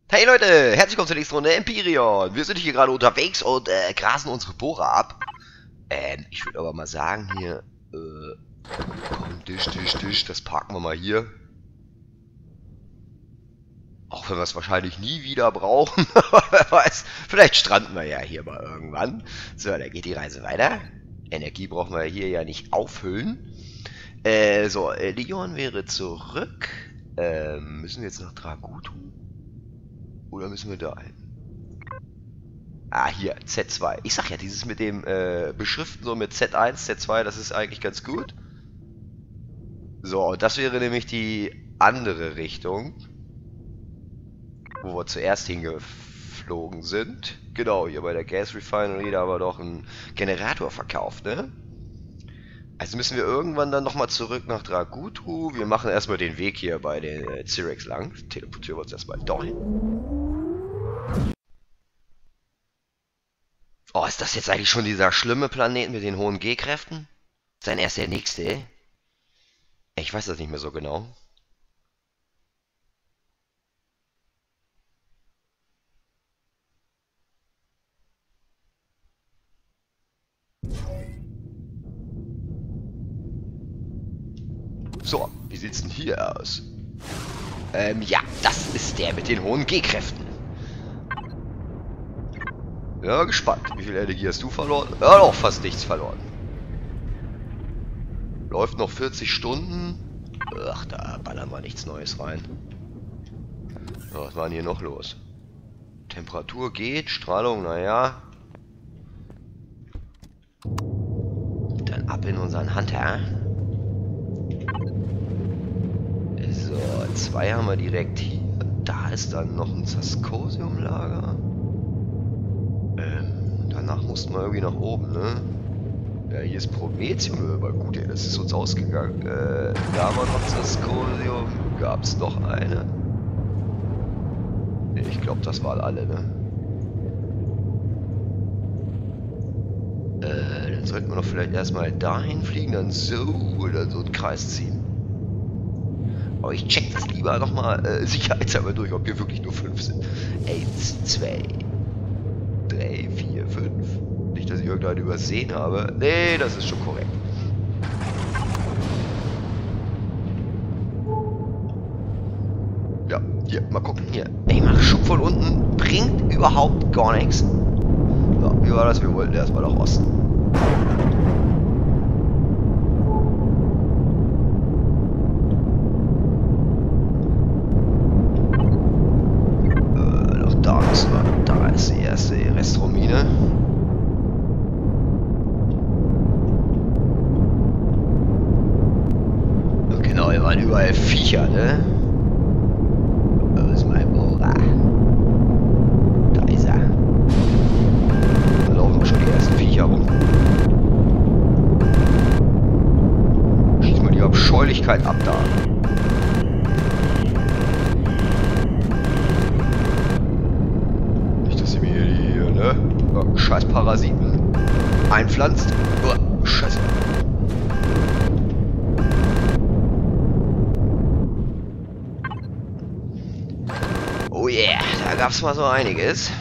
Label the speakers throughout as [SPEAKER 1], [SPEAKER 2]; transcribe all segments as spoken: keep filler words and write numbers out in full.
[SPEAKER 1] Hey Leute, herzlich willkommen zur nächsten Runde Empyrion. Wir sind hier gerade unterwegs und äh, grasen unsere Bohrer ab. Ähm, ich würde aber mal sagen hier, äh, komm, Tisch, Tisch, Tisch, das parken wir mal hier. Auch wenn wir es wahrscheinlich nie wieder brauchen, aber wer weiß, vielleicht stranden wir ja hier mal irgendwann. So, da geht die Reise weiter. Energie brauchen wir hier ja nicht auffüllen. Äh, so, äh, Leon wäre zurück. Ähm, müssen wir jetzt nach Dragutu? Oder müssen wir da hin? Ah, hier, Z zwei. Ich sag ja, dieses mit dem äh, Beschriften so mit Z eins, Z zwei, das ist eigentlich ganz gut. So, und das wäre nämlich die andere Richtung, wo wir zuerst hingeflogen sind. Genau, hier bei der Gas Refinery, da haben wir doch einen Generator verkauft, ne? Also müssen wir irgendwann dann nochmal zurück nach Dragutu. Wir machen erstmal den Weg hier bei den äh, Cyrex lang. Teleportieren wir uns erstmal dahin. Oh, ist das jetzt eigentlich schon dieser schlimme Planet mit den hohen G-Kräften? Ist dann erst der nächste? Ich weiß das nicht mehr so genau. So, wie sieht's denn hier aus? Ähm, ja, das ist der mit den hohen G-Kräften. Ja, gespannt. Wie viel Energie hast du verloren? Ja, doch fast nichts verloren. Läuft noch vierzig Stunden. Ach, da ballern wir nichts Neues rein. Ja, was war denn hier noch los? Temperatur geht, Strahlung, naja. Dann ab in unseren Hunter. So, zwei haben wir direkt hier. Da ist dann noch ein Zaskosium-Lager. Ähm, danach mussten wir irgendwie nach oben, ne? Ja, hier ist Promethium, aber gut, ey, das ist uns ausgegangen. Äh, da war noch Zaskosium. Gab es noch eine? Ich glaube, das waren alle, ne? Äh, dann sollten wir doch vielleicht erstmal dahin fliegen, dann so oder so einen Kreis ziehen. Aber ich check das lieber nochmal äh, sicherheitshalber durch, ob hier wirklich nur fünf sind. Eins, zwei, drei, vier, fünf. Nicht, dass ich irgendeinen übersehen habe. Nee, das ist schon korrekt. Ja, hier, mal gucken. Hier. Ich mache Schub von unten. Bringt überhaupt gar nichts. So, wie war das? Wir wollten erstmal nach Osten. Da ist die erste Restromine. Und genau, hier waren überall Viecher, ne? Wo ist mein Bohrer? Da ist er. Da laufen schon die ersten Viecher rum. Schieß mal die Abscheulichkeit ab da. Ja, scheiß Parasiten einpflanzt. Oh, scheiße. Oh yeah, da gab's mal so einiges.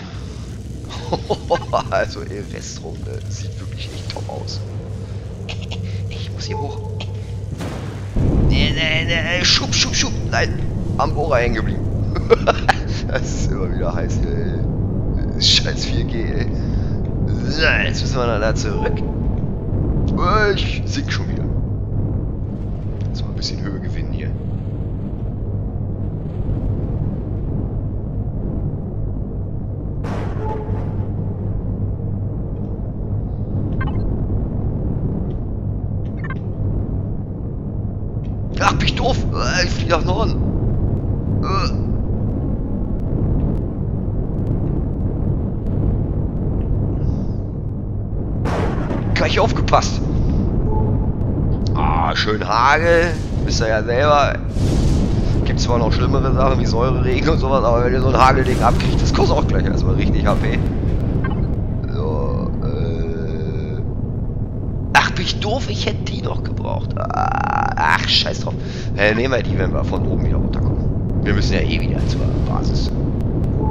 [SPEAKER 1] Also im Restrum, ne, sieht wirklich echt top aus. Ich muss hier hoch. Nee, nee, nee, schub, schub, schub. Nein, am Bohrer hängen geblieben. Das ist immer wieder heiß hier, ey. Scheiß vier G, ey. So, jetzt müssen wir dann da zurück. Ich sink schon wieder. Jetzt mal ein bisschen Höhe gewinnen hier. Ach, bin ich doof. Ich fliege nach Norden. Gleich aufgepasst. Ah, schön Hagel. Wisst ihr ja selber. Gibt zwar noch schlimmere Sachen wie Säureregen und sowas, aber wenn ihr so ein Hagelding abkriegt, das kostet auch gleich erstmal richtig H P. So, äh. Ach, bin ich doof? Ich hätte die noch gebraucht. Ach, scheiß drauf. Äh, nehmen wir die, wenn wir von oben wieder runterkommen. Wir müssen ja eh wieder zur Basis.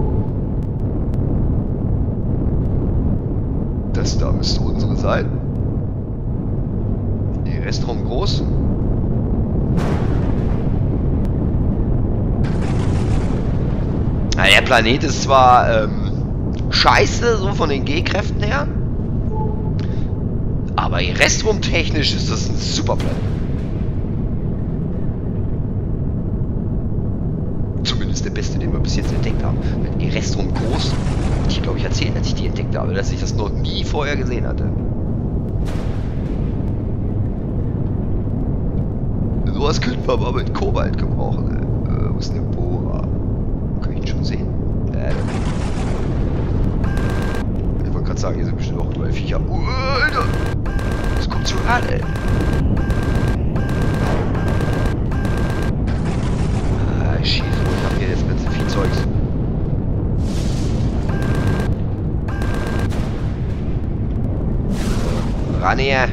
[SPEAKER 1] sein. Die Restraum groß. Na, der Planet ist zwar ähm, scheiße, so von den G-Kräften her, aber restrumtechnisch ist das ein super Planet. Zumindest der beste, den wir bis jetzt entdeckt haben. Die Restrum groß. Ich glaube, ich erzählt, als ich die entdeckt habe, dass ich das noch nie vorher gesehen hatte. Sowas könnte man aber mit Kobalt gebrauchen. Äh, wo ist denn der Bohrer? Kann ich ihn schon sehen? Äh, ich wollte gerade sagen, hier sind bestimmt auch überall Viecher. Uh, Alter! Das kommt zu an, ey. Ah, schieß, ich hab hier jetzt ganz viel Zeugs. Ran hier!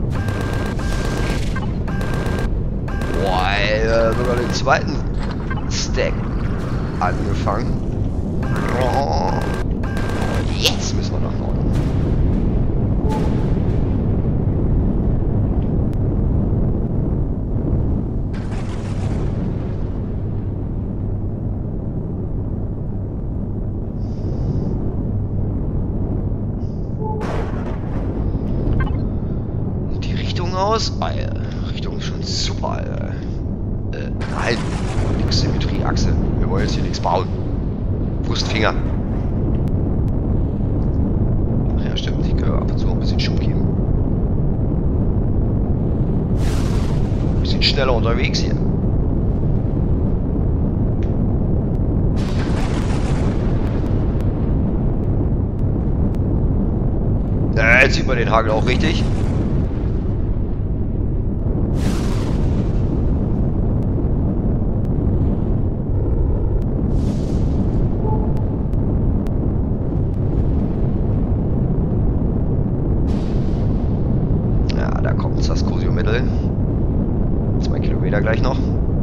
[SPEAKER 1] Boah, ey, sogar den zweiten Stack angefangen. Oh. Jetzt müssen wir nach Norden. Die Richtung aus? Alter, Richtung ist schon super, Alter. Äh, nein, nix Symmetrieachse. Wir wollen jetzt hier nichts bauen. Wurstfinger. Ach ja, stimmt. Ich kann ab und zu auch ein bisschen Schub geben. Ein bisschen schneller unterwegs hier. Äh, jetzt sieht man den Hagel auch richtig. Das Cosio-Mittel. Zwei Kilometer gleich noch.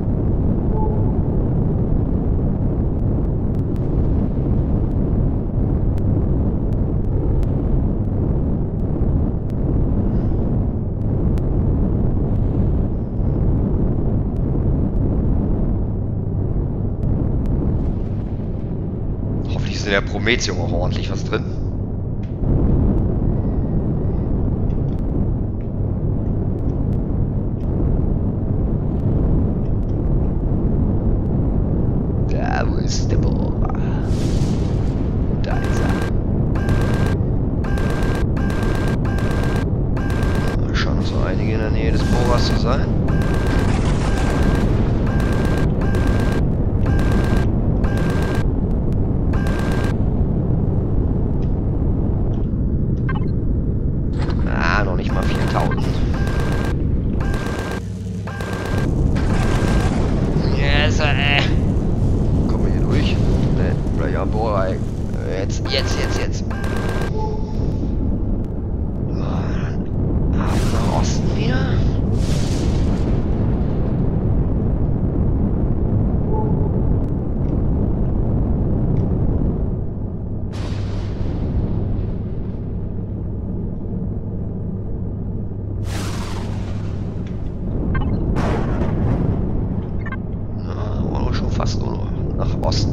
[SPEAKER 1] Hoffentlich ist in der Prometheum auch ordentlich was drin. Wo ist der Bohrer? Da ist er. Scheinen so einige in der Nähe des Bohrers zu sein. Ah, noch nicht mal viertausend. Yes, ey. Ja, boah, jetzt, jetzt, jetzt, jetzt. Ab nach Osten wieder. Na, war doch schon fast nur noch nach Osten.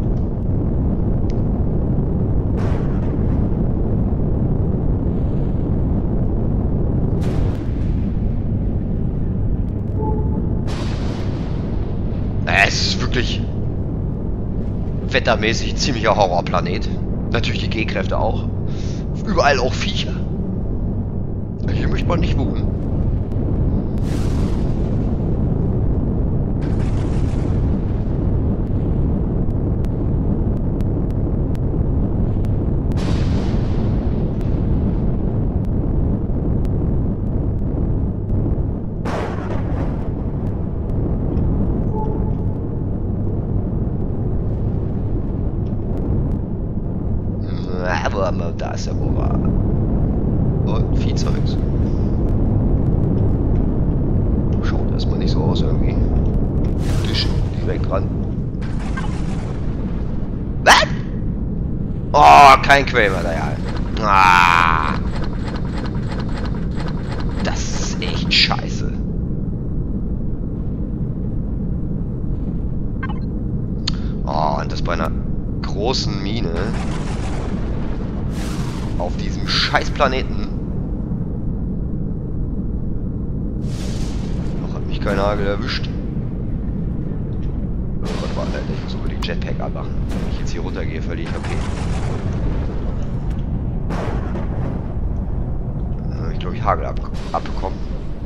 [SPEAKER 1] Es ist wirklich wettermäßig ein ziemlicher Horrorplanet. Natürlich die G-Kräfte auch. Überall auch Viecher. Hier möchte man nicht wohnen. Aber da ist der Bohrer. Und Viehzeugs. Schaut erstmal nicht so aus irgendwie. Tisch direkt dran. Was? Oh, kein Quaver, naja. Ah. echt scheiße. Oh, und das bei einer großen Mine auf diesem scheiß Planeten. Noch hat mich kein Hagel erwischt. Oh Gott, warte, ich muss über die Jetpack anmachen. Wenn ich jetzt hier runtergehe, verliere ich okay. Ich glaube, ich Hagel ab abbekommen.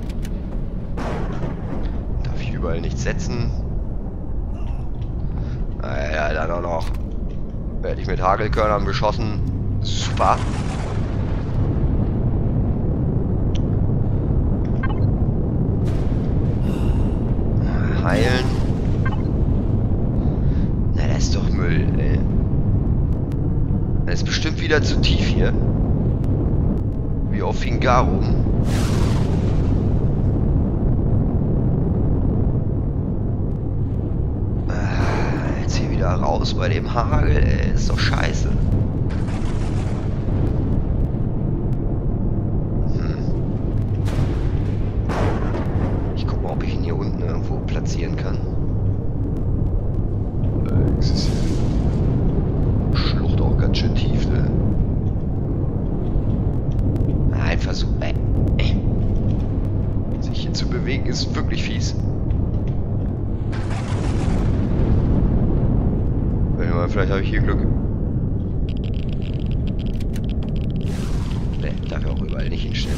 [SPEAKER 1] Darf ich überall nichts setzen? Ja, dann auch noch. Werde ich mit Hagelkörnern beschossen. Super. Heilen. Na, das ist doch Müll, ey. Das ist bestimmt wieder zu tief hier. Wie auf Fingarum. Jetzt hier wieder raus bei dem Hagel, ey. Ist doch scheiße. Hm. Ich guck mal, ob ich ihn hier unten irgendwo platzieren kann. Äh, ist es hier. Schlucht auch ganz schön tief, ne? Ein Versuch, ey. Sich hier zu bewegen ist wirklich fies. Vielleicht habe ich hier Glück. Ne, darf ich auch überall nicht hinstellen.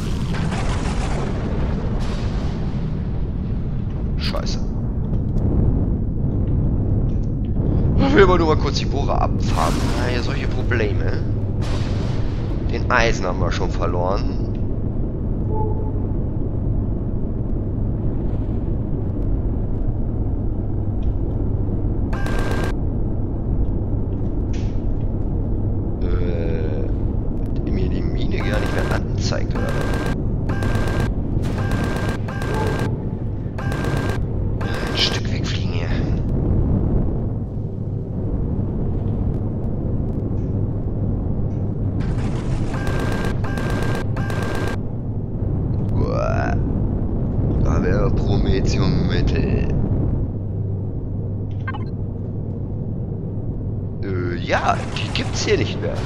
[SPEAKER 1] Scheiße. Ich will aber nur mal kurz die Bohrer abfahren. Na, hier solche Probleme. Den Eisen haben wir schon verloren. Zeigt, oder? Ein Stück wegfliegen hier. Uah. Da wäre Promethium-Mittel. Äh, ja, die gibt's hier nicht mehr.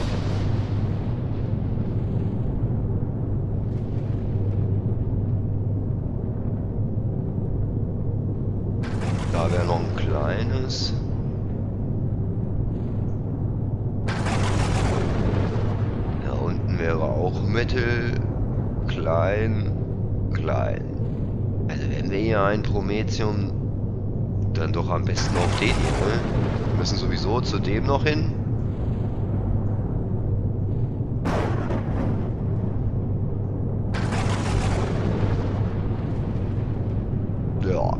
[SPEAKER 1] Da wäre noch ein kleines. Da unten wäre auch Mittel. Klein. Klein. Also wenn wir hier ein Promethium, dann doch am besten auf den hier, ne? Wir müssen sowieso zu dem noch hin. Ja.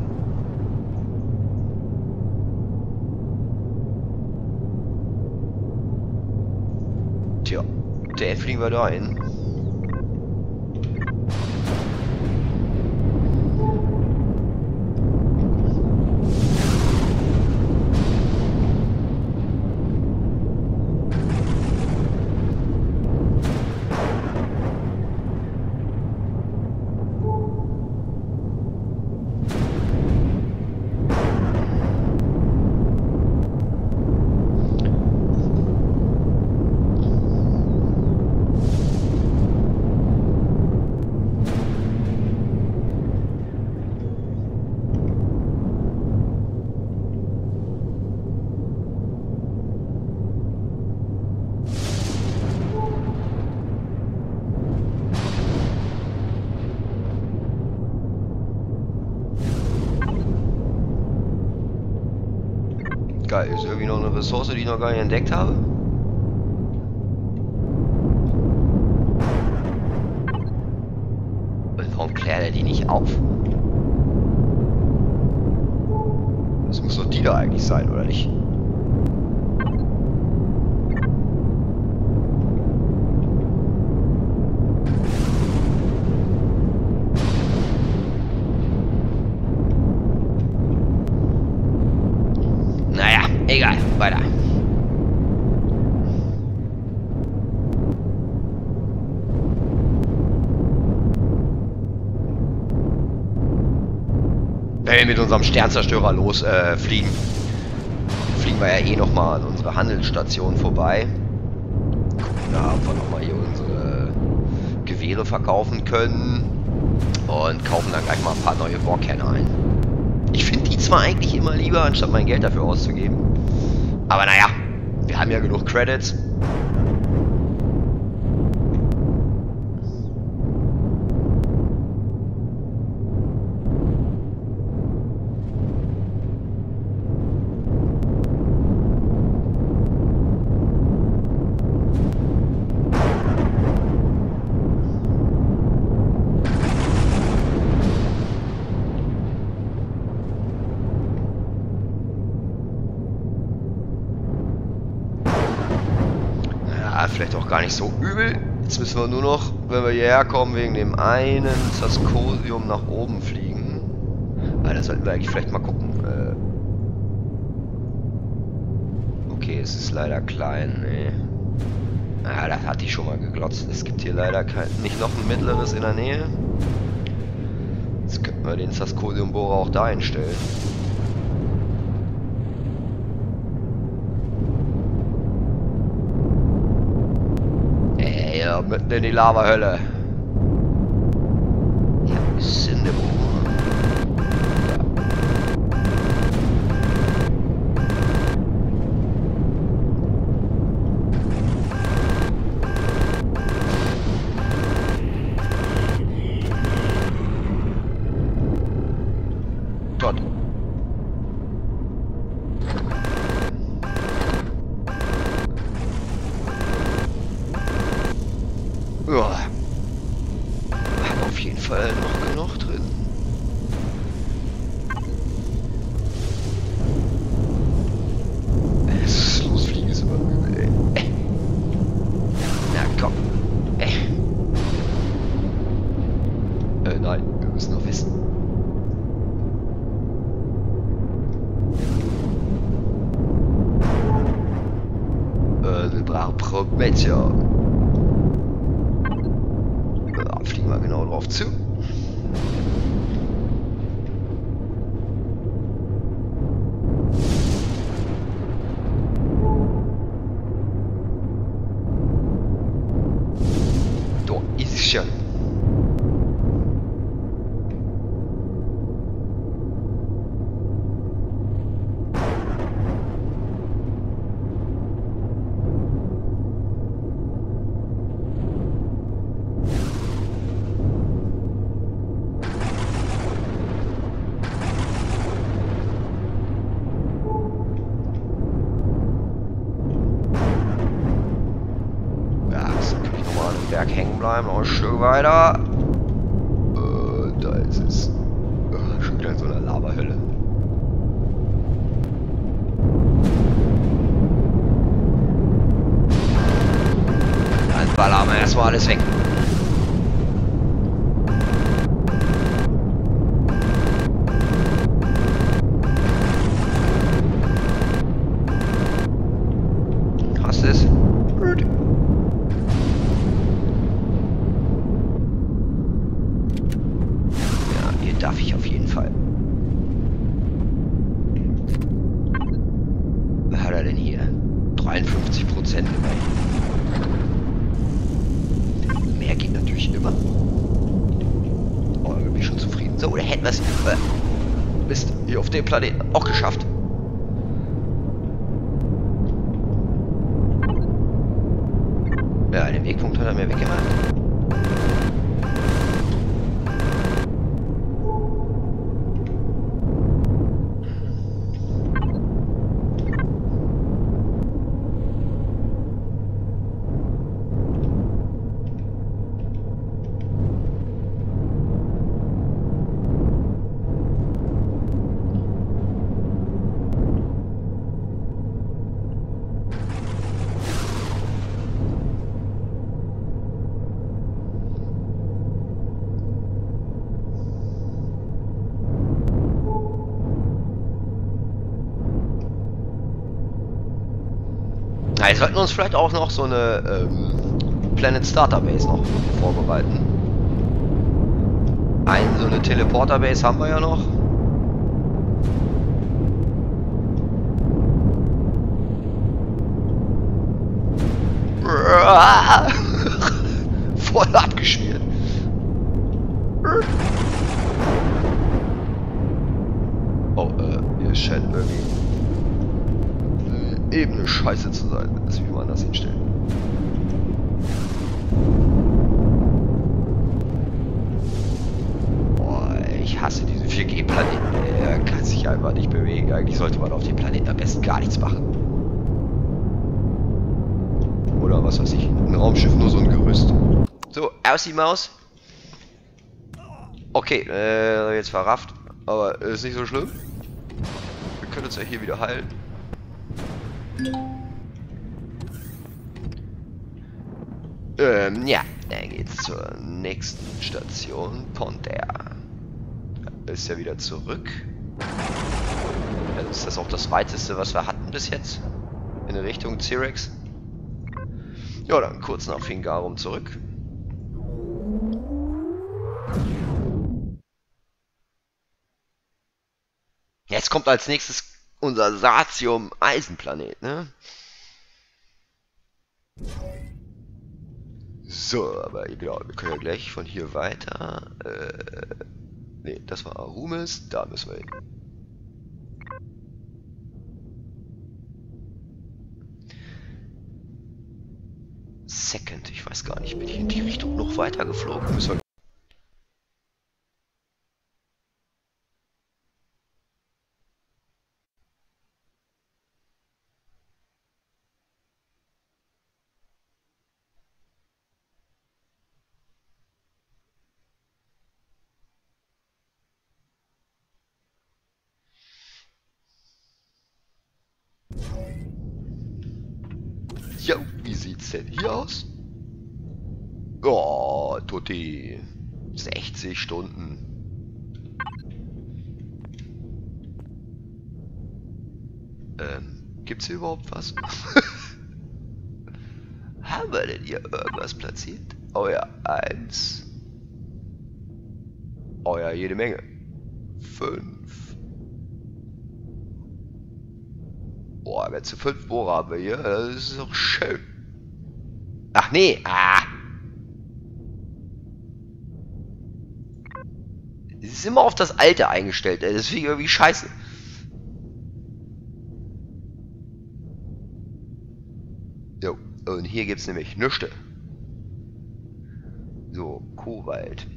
[SPEAKER 1] Tja, der fliegen wir da hin. Geil, ist irgendwie noch eine Ressource, die ich noch gar nicht entdeckt habe. Und warum klärt er die nicht auf? Das muss doch die da eigentlich sein, oder nicht? Egal, weiter. wenn wir mit unserem Sternzerstörer losfliegen, äh, fliegen, fliegen wir ja eh nochmal an unsere Handelsstation vorbei. Gucken da, ob wir nochmal hier unsere Gewehre verkaufen können. Und kaufen dann gleich mal ein paar neue Bohrkerne ein. Ich finde die zwar eigentlich immer lieber, anstatt mein Geld dafür auszugeben. Aber naja, wir haben ja genug Credits. Vielleicht auch gar nicht so übel. Jetzt müssen wir nur noch, wenn wir hierher kommen, wegen dem einen Zaskosium nach oben fliegen. Aber da sollten wir eigentlich vielleicht mal gucken. Okay, es ist leider klein. Nee. Ah, das hatte ich schon mal geglotzt. Es gibt hier leider kein, nicht noch ein mittleres in der Nähe. Jetzt könnten wir den Zaskosium-Bohrer auch da hinstellen. Ja, mitten in die Lavahölle. Ja, ist in der Bohrer. Dort. Ja. Hat auf jeden Fall noch genug drin. Das Losfliegen ist immer übel, ey. Äh. Na komm. Äh. Äh, nein, wir müssen noch wissen. Äh, wir brauchen Prometeo. Fliegen wir genau drauf zu. Da ist es schon. Berg hängen bleiben, noch ein Stück weiter. Äh, da ist es. Äh, schon wieder in so einer Lavahölle. Dann ballern wir erstmal alles weg. Hast du es? Gut. Darf ich auf jeden Fall. Was hat er denn hier? dreiundfünfzig Prozent immerhin. Mehr geht natürlich immer. Aber da bin ich schon zufrieden. So, da hätten wir es. Äh, Mist, hier auf dem Planeten auch geschafft. Ja, den Wegpunkt hat er mir weggemacht. Ja, jetzt sollten wir uns vielleicht auch noch so eine ähm, Planet Starter Base noch vorbereiten. Ein, so eine Teleporter Base haben wir ja noch. Ah! Voll abgeschmiert. Oh, äh, hier scheint irgendwie eine Ebene scheiße zu sein. Lass mich mal anders hinstellen. Boah, ich hasse diese vier G-Planeten. Er kann sich einfach nicht bewegen. Eigentlich sollte man auf dem Planeten am besten gar nichts machen. Oder was weiß ich, ein Raumschiff, nur so ein Gerüst. So, aus die Maus. Okay, äh, jetzt verrafft. Aber ist nicht so schlimm. Wir können uns ja hier wieder heilen. Ähm, ja, dann geht's zur nächsten Station. Pondere. Ist ja wieder zurück. Also ist das auch das weiteste, was wir hatten bis jetzt? In Richtung Cyrex. Ja, dann kurz nach Fingarum zurück. Jetzt kommt als nächstes unser Satium-Eisenplanet, ne? So, aber genau, wir können ja gleich von hier weiter. Äh, ne, das war Arumis, da müssen wir hin. Second, ich weiß gar nicht, bin ich in die Richtung noch weiter geflogen? Müssen wir ja, wie sieht's denn hier aus? Oh, Tutti. sechzig Stunden. Ähm, gibt's hier überhaupt was? Haben wir denn hier irgendwas platziert? Oh ja, eins. Oh ja, jede Menge. Fünf. Boah, wer zu fünf Bohrer haben wir hier? Das ist doch schön. Ach nee, ah. Es ist immer auf das Alte eingestellt, ey. Das finde ich irgendwie scheiße. Jo, und hier gibt es nämlich Nüschte. So, Kobalt.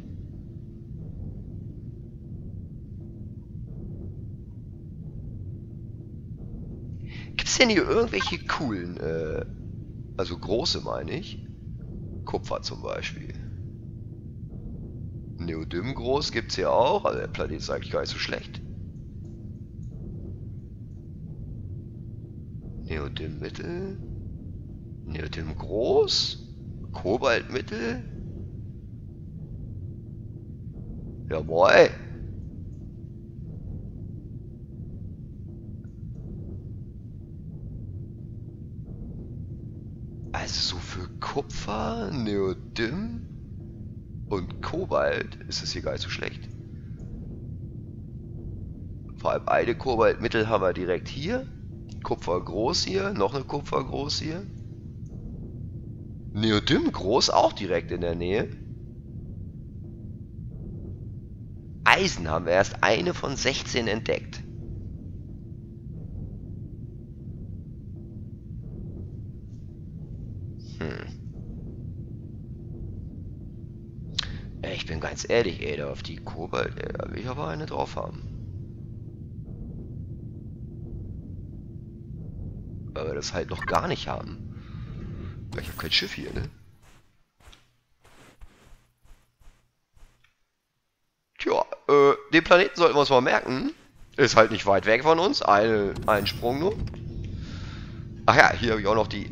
[SPEAKER 1] Gibt es denn hier irgendwelche coolen, äh, also große meine ich? Kupfer zum Beispiel. Neodym groß gibt es hier auch, also der Planet ist eigentlich gar nicht so schlecht. Neodym mittel. Neodym groß. Kobalt mittel. Jawohl. Also so für Kupfer, Neodym und Kobalt ist es hier gar nicht so schlecht. Vor allem eine Kobaltmittel haben wir direkt hier. Kupfer groß hier, noch eine Kupfer groß hier. Neodym groß auch direkt in der Nähe. Eisen haben wir erst eine von sechzehn entdeckt. Hm. Ich bin ganz ehrlich, ey, da auf die Kobalt, ey, da will ich aber eine drauf haben. Weil wir das halt noch gar nicht haben. Ich habe kein Schiff hier, ne? Tja, äh, den Planeten sollten wir uns mal merken. Ist halt nicht weit weg von uns. Eine, ein Sprung nur. Ach ja, hier habe ich auch noch die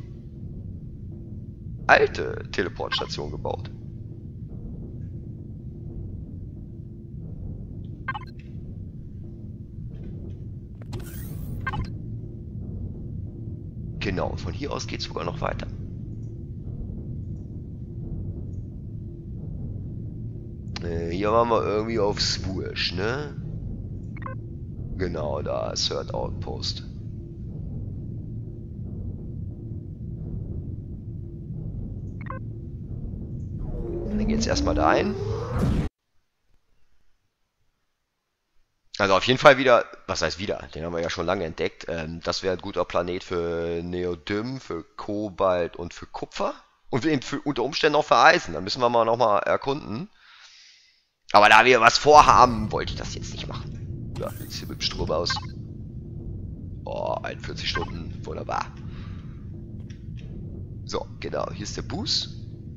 [SPEAKER 1] alte Teleportstation gebaut. Genau, von hier aus geht es sogar noch weiter. Äh, hier waren wir irgendwie auf Spursch, ne? Genau, da ist Third Outpost. jetzt erstmal dahin. Also auf jeden Fall wieder, was heißt wieder, den haben wir ja schon lange entdeckt. Ähm, das wäre ein guter Planet für Neodym, für Kobalt und für Kupfer. Und eben für, unter Umständen auch für Eisen. Da müssen wir mal nochmal erkunden. Aber da wir was vorhaben, wollte ich das jetzt nicht machen. Ja, wie sieht mit dem Strom aus? Oh, einundvierzig Stunden, wunderbar. So, genau, hier ist der Boost.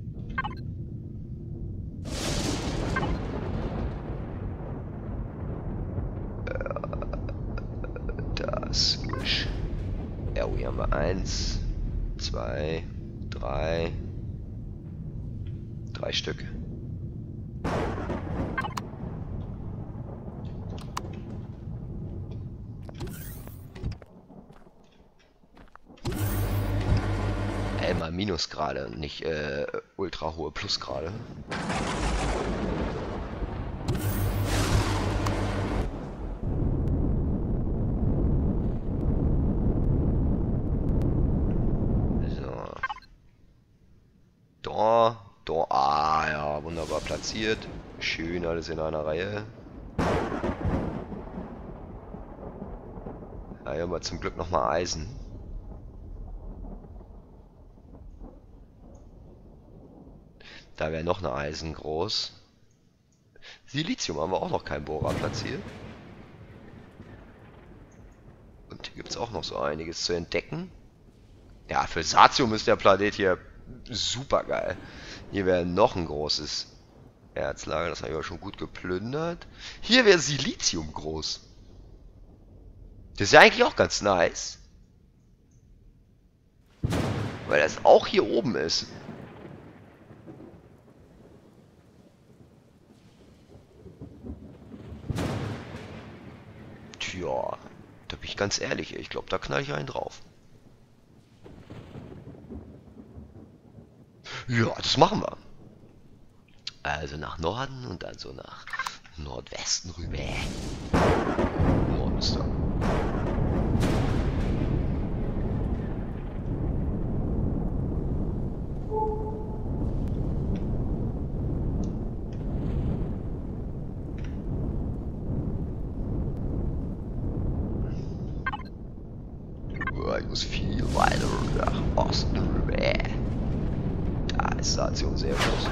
[SPEAKER 1] Das ist. Ja, hier haben wir eins, zwei, drei. Drei Stück. Äh, mal Minusgrade, nicht äh, ultra hohe Plusgrade. Da, da, ah ja, wunderbar platziert. Schön alles in einer Reihe. Ja, hier haben wir zum Glück nochmal Eisen. Da wäre noch eine Eisen groß. Silizium haben wir auch noch keinen Bohrer platziert. Und hier gibt es auch noch so einiges zu entdecken. Ja, für Satium ist der Planet hier super geil. Hier wäre noch ein großes Erzlager, das haben wir schon gut geplündert. Hier wäre Silizium groß. Das ist ja eigentlich auch ganz nice. Weil das auch hier oben ist. Tja, da bin ich ganz ehrlich, ich glaube, da knall ich einen drauf. Ja, das machen wir. Also nach Norden und dann so nach Nordwesten rüber. Monster. Ich muss viel weiter nach Osten rüber. Da ist Station sehr groß.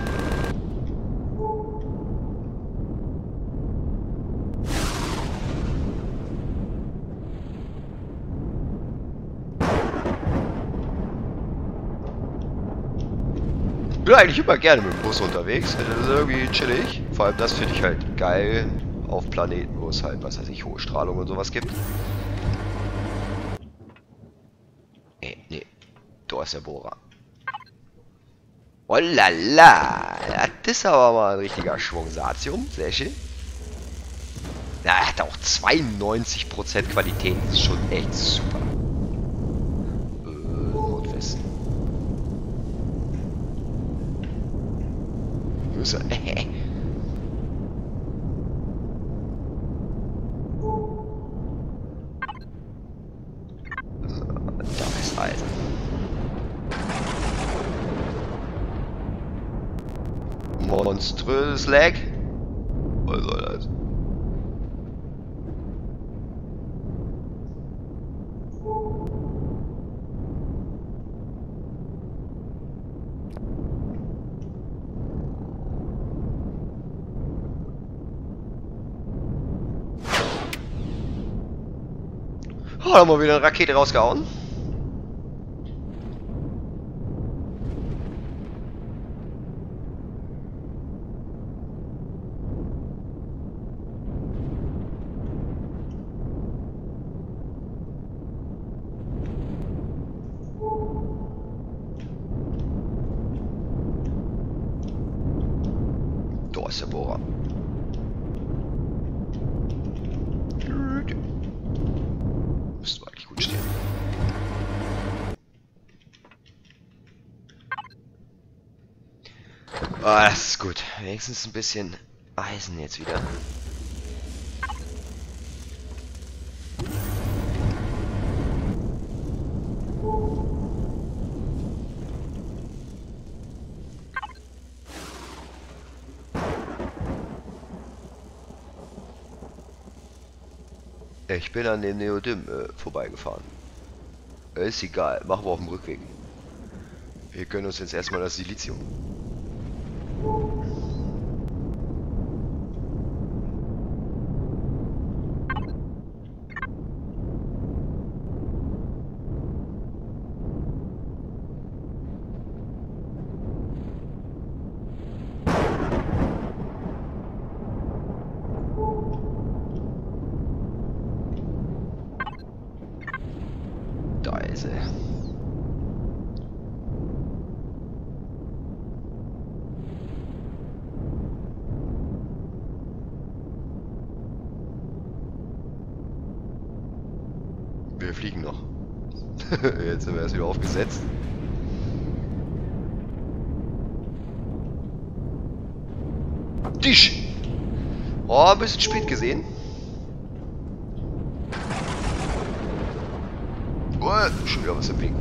[SPEAKER 1] Ich bin eigentlich immer gerne mit dem Bus unterwegs. Das ist irgendwie chillig. Vor allem das finde ich halt geil auf Planeten, wo es halt, was weiß ich, hohe Strahlung und sowas gibt. Nee, nee. Da ist der Bohrer. Oh la la. Das ist aber mal ein richtiger Schwung. Satium. Sehr schön. Ja, er hat auch zweiundneunzig Prozent Qualität. Das ist schon echt super. Äh, Nordwesten. So, äh. Da ist Eisen. Monströses Lag. Was soll das? Oh, da haben wir wieder eine Rakete rausgehauen. Da ist der Bohrer. Müsste eigentlich gut stehen. Ah, das ist gut. Wenigstens ein bisschen Eisen jetzt wieder. Ich bin an dem Neodym äh, vorbeigefahren. Ist egal, machen wir auf dem Rückweg. Wir können uns jetzt erstmal das Silizium. Da ist er. Wir fliegen noch. Jetzt sind wir erst wieder aufgesetzt. Tisch! Oh, ein bisschen spät gesehen. Oh, schon wieder was im Weg.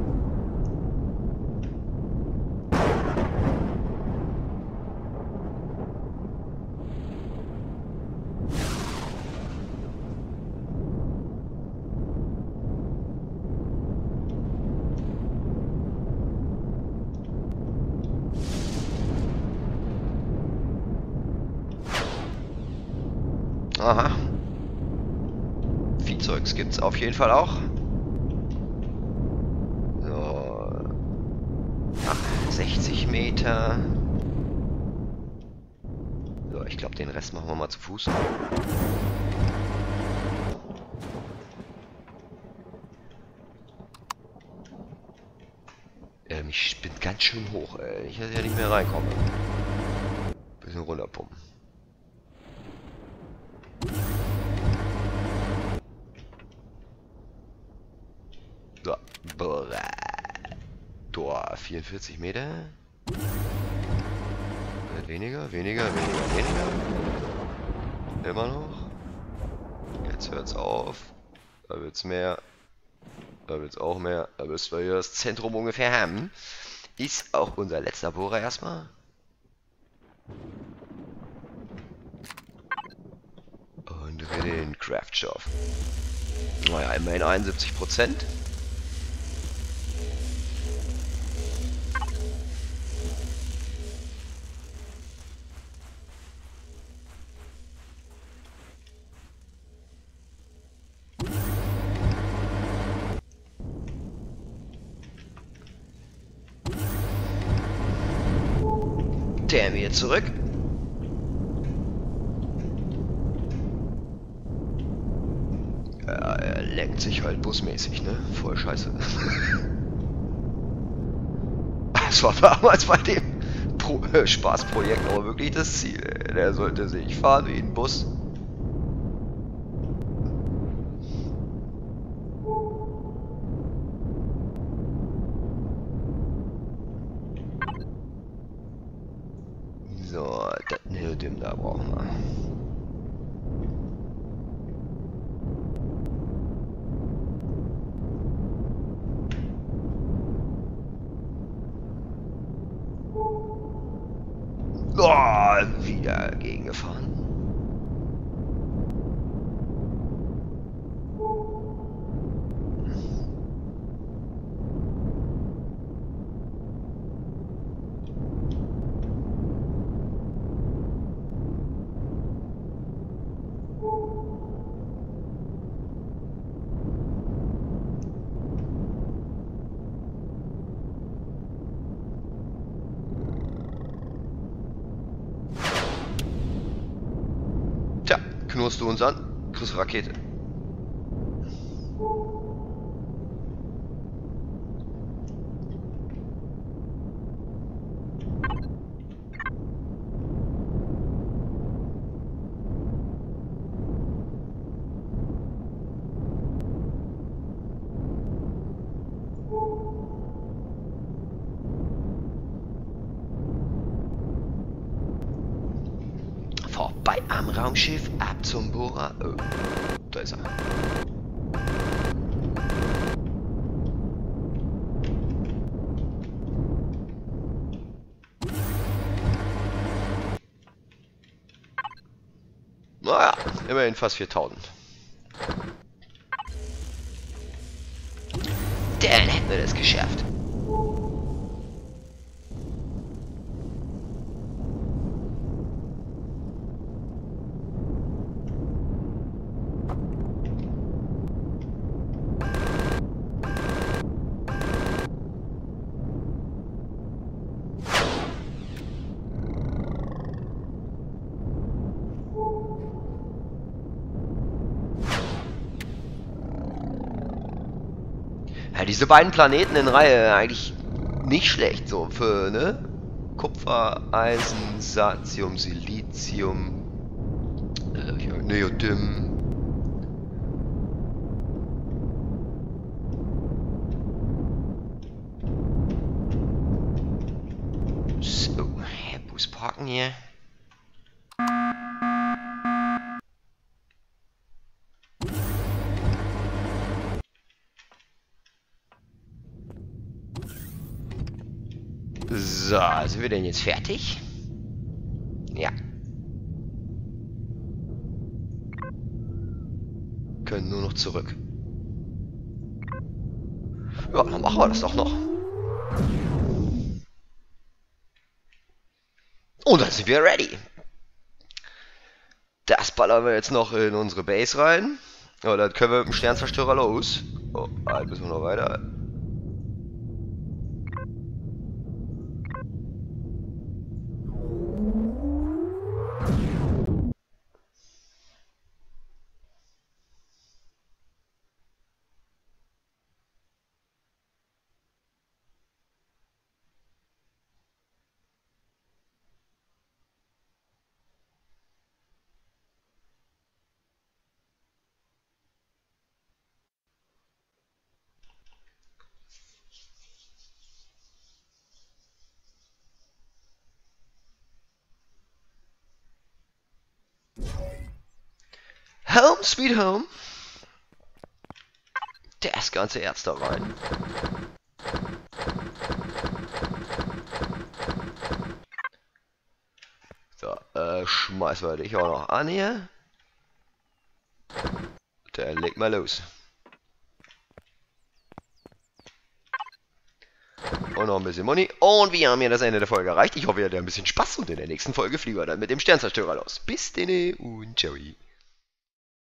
[SPEAKER 1] Aha. Viehzeugs gibt's auf jeden Fall auch. So. Ach, sechzig Meter. So, ich glaube, den Rest machen wir mal zu Fuß. Ähm, ich bin ganz schön hoch, ey. Ich hätte ja nicht mehr reinkomme. Bisschen runterpumpen. So. Tor vierundvierzig Meter. Wird weniger, weniger, weniger, weniger. Immer noch. Jetzt hört's auf. Da wird's mehr. Da wird's auch mehr. Da müssen wir hier das Zentrum ungefähr haben. Ist auch unser letzter Bohrer erstmal. Und wir den Kraftstoff. Naja, immerhin einundsiebzig Prozent. Der wieder zurück. Ja, er lenkt sich halt busmäßig, ne? Voll scheiße. Das war damals bei dem Pro äh, Spaßprojekt aber wirklich das Ziel. Ey. Der sollte sich fahren wie ein Bus. So, das Neodym da brauchen wir. Oh, wieder gegengefahren. Tja, knurrst du uns an, kriegst Rakete. Vorbei am Raumschiff, ab zum Bohrer. Oh, da ist er. Naja, immerhin fast viertausend. Dann hätten wir das geschafft. Ja, diese beiden Planeten in Reihe eigentlich nicht schlecht, so für, ne? Kupfer, Eisen, Satium, Silizium, äh, Neodym. So, Bus parken hier. So, sind wir denn jetzt fertig? Ja. Können nur noch zurück. Ja, dann machen wir das doch noch. Und dann sind wir ready. Das ballern wir jetzt noch in unsere Base rein. Und dann können wir mit dem Sternzerstörer los. Oh, halt müssen wir noch weiter. Home sweet home. Das ganze Erz da rein. So, äh, schmeißen wir dich auch noch an hier. Dann leg mal los. Und noch ein bisschen Money. Und wir haben hier das Ende der Folge erreicht. Ich hoffe, ihr hattet ein bisschen Spaß und in der nächsten Folge fliegen wir dann mit dem Sternzerstörer los. Bis denne und ciao.